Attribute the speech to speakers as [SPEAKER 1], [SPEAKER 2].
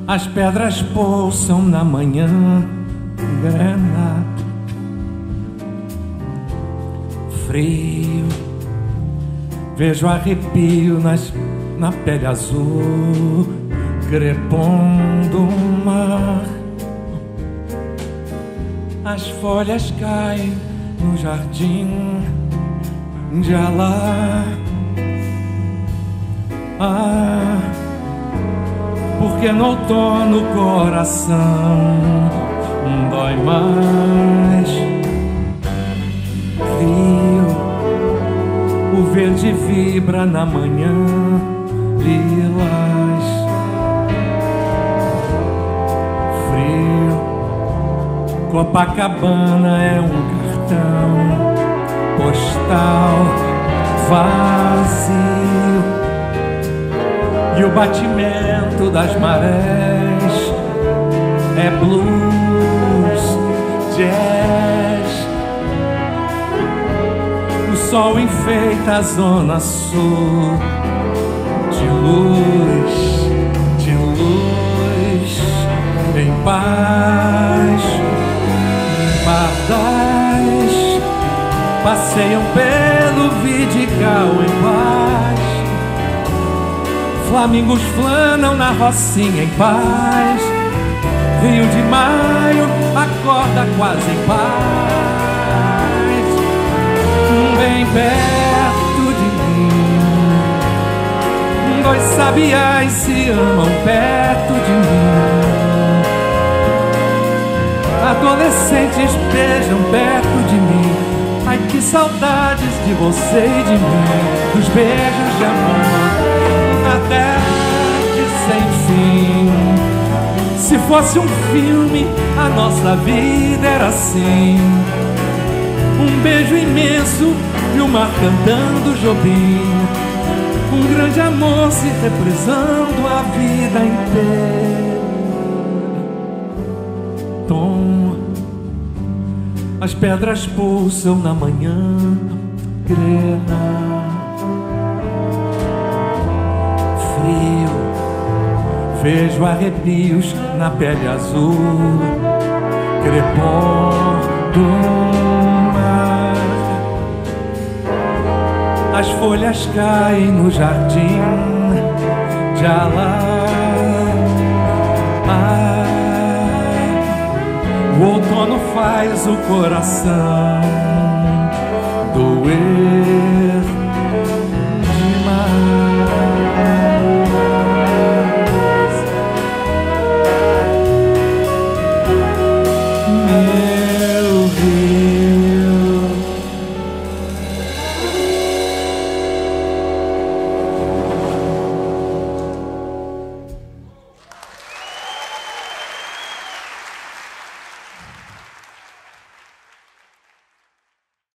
[SPEAKER 1] As pedras pulsam na manhã morena. Frio, vejo arrepio na pele azul, crepondo o mar. As folhas caem no jardim de Alá. Porque no outono o coração dói mais. Rio, o verde vibra na manhã lilás. Frio, Copacabana é um cartão postal vazio. E o batimento das marés é blues, jazz. O sol enfeita a zona sul de luz, em paz. Pardais passeiam pelo Vidigal em paz. Flamingos flanam na rocinha em paz. Rio de Maio acorda quase em paz. Bem perto de mim, dois sabiás se amam perto de mim. Adolescentes beijam perto de mim. Ai, que saudades de você e de mim, dos beijos de amor na tarde sem fim. Se fosse um filme, a nossa vida era assim. Um beijo imenso e o mar cantando Jobim. Um grande amor se reprisando a vida inteira. Tom, as pedras pulsam na manhã grena. Frio, vejo arrepios na pele azul, crepondo o mar. As folhas caem no jardim de Alá. O outono faz o coração doer.